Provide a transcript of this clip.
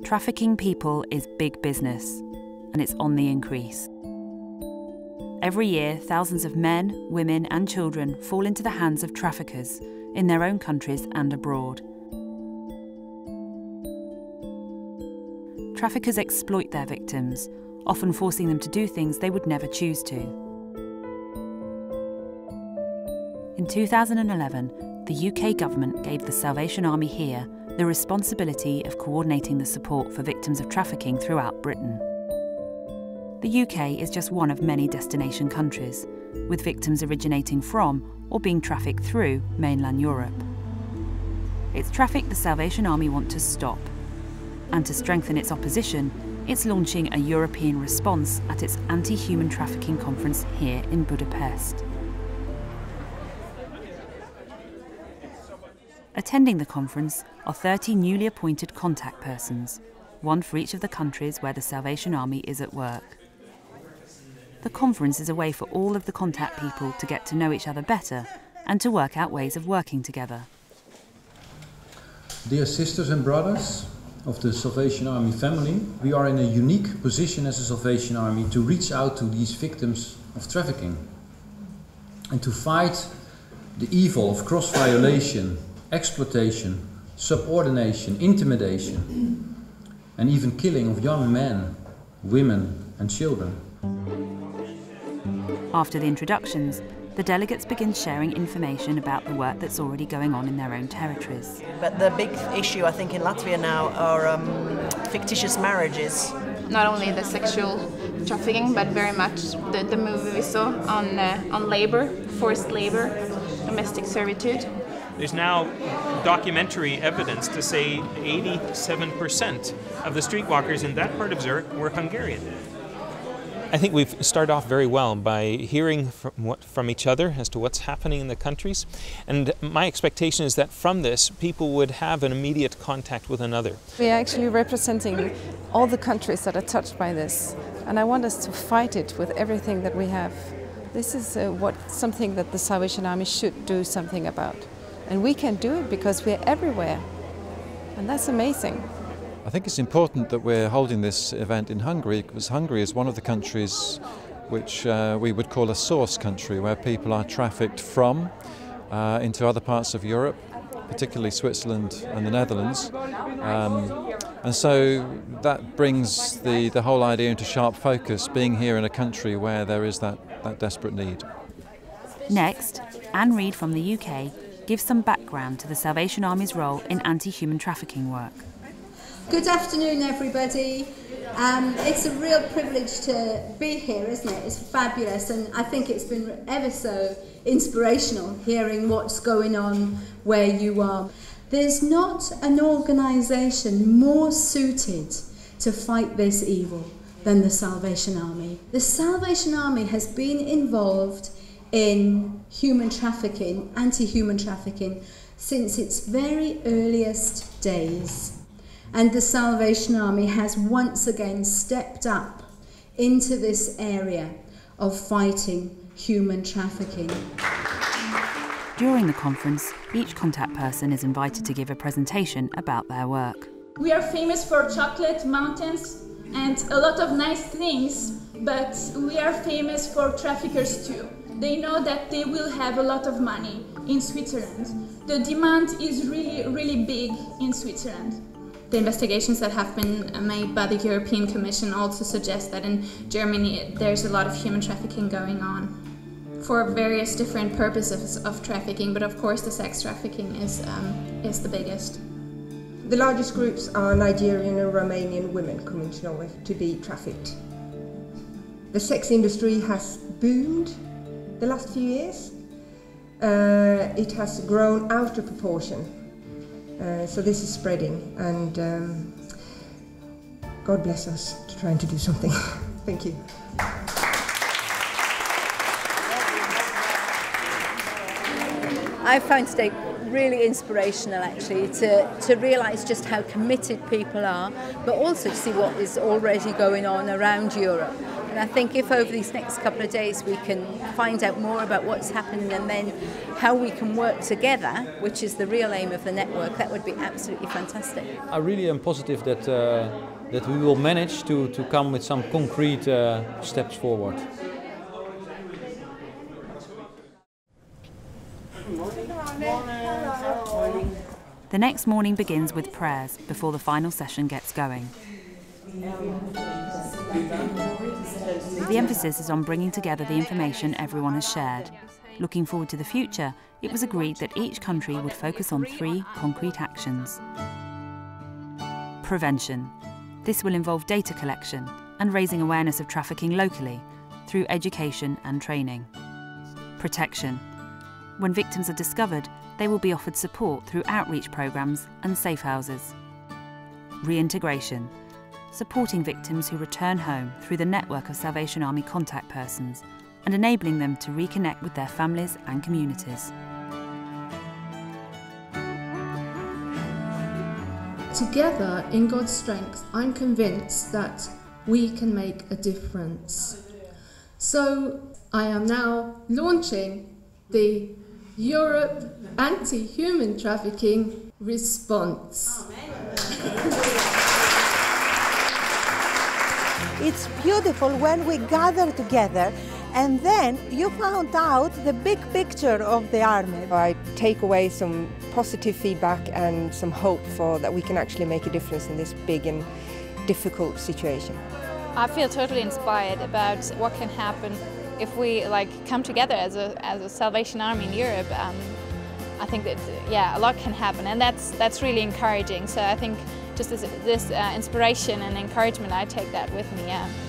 Trafficking people is big business, and it's on the increase. Every year, thousands of men, women and children fall into the hands of traffickers in their own countries and abroad. Traffickers exploit their victims, often forcing them to do things they would never choose to. In 2011, the UK government gave the Salvation Army here the responsibility of coordinating the support for victims of trafficking throughout Britain. The UK is just one of many destination countries, with victims originating from or being trafficked through mainland Europe. It's traffic the Salvation Army want to stop. And to strengthen its opposition, it's launching a European response at its anti-human trafficking conference here in Budapest. Attending the conference are 30 newly appointed contact persons, one for each of the countries where the Salvation Army is at work. The conference is a way for all of the contact people to get to know each other better and to work out ways of working together. Dear sisters and brothers of the Salvation Army family, we are in a unique position as a Salvation Army to reach out to these victims of trafficking and to fight the evil of cross-violation, exploitation, subordination, intimidation, and even killing of young men, women and children. After the introductions, the delegates begin sharing information about the work that's already going on in their own territories. But the big issue, I think, in Latvia now are fictitious marriages. Not only the sexual trafficking, but very much the movie we saw on labor, forced labor, domestic servitude. There's now documentary evidence to say 87% of the streetwalkers in that part of Zurich were Hungarian. I think we've started off very well by hearing from each other as to what's happening in the countries. And my expectation is that from this, people would have an immediate contact with another. We are actually representing all the countries that are touched by this. And I want us to fight it with everything that we have. This is something that the Salvation Army should do something about. And we can do it because we're everywhere. And that's amazing. I think it's important that we're holding this event in Hungary because Hungary is one of the countries which we would call a source country, where people are trafficked from into other parts of Europe, particularly Switzerland and the Netherlands. And so that brings the whole idea into sharp focus, being here in a country where there is that desperate need. Next, Anne Reid from the UK gives some background to the Salvation Army's role in anti-human trafficking work. Good afternoon, everybody. It's a real privilege to be here, isn't it? It's fabulous, and I think it's been ever so inspirational hearing what's going on where you are. There's not an organisation more suited to fight this evil than the Salvation Army. The Salvation Army has been involved in human trafficking, anti-human trafficking, since its very earliest days. And the Salvation Army has once again stepped up into this area of fighting human trafficking. During the conference, each contact person is invited to give a presentation about their work. We are famous for chocolate mountains and a lot of nice things, but we are famous for traffickers too. They know that they will have a lot of money in Switzerland. The demand is really big in Switzerland. The investigations that have been made by the European Commission also suggest that in Germany there's a lot of human trafficking going on for various different purposes of trafficking, but of course the sex trafficking is the biggest. The largest groups are Nigerian and Romanian women coming to Norway to be trafficked. The sex industry has boomed the last few years. It has grown out of proportion. So this is spreading, and God bless us for trying to do something. Thank you. I found today really inspirational, actually, to realise just how committed people are, but also to see what is already going on around Europe. And I think if over these next couple of days we can find out more about what's happening and then how we can work together, which is the real aim of the network, that would be absolutely fantastic. I really am positive that we will manage to come with some concrete steps forward. The next morning begins with prayers before the final session gets going. The emphasis is on bringing together the information everyone has shared. Looking forward to the future, it was agreed that each country would focus on 3 concrete actions. Prevention. This will involve data collection and raising awareness of trafficking locally through education and training. Protection. When victims are discovered, they will be offered support through outreach programmes and safe houses. Reintegration. Supporting victims who return home through the network of Salvation Army contact persons and enabling them to reconnect with their families and communities. Together, in God's strength, I'm convinced that we can make a difference. So I am now launching the Europe Anti-Human Trafficking Response. It's beautiful when we gather together and then you found out the big picture of the army. I take away some positive feedback and some hope for that we can actually make a difference in this big and difficult situation. I feel totally inspired about what can happen if we come together as a Salvation Army in Europe. I think that a lot can happen, and that's really encouraging. So I think just this inspiration and encouragement, I take that with me. Yeah.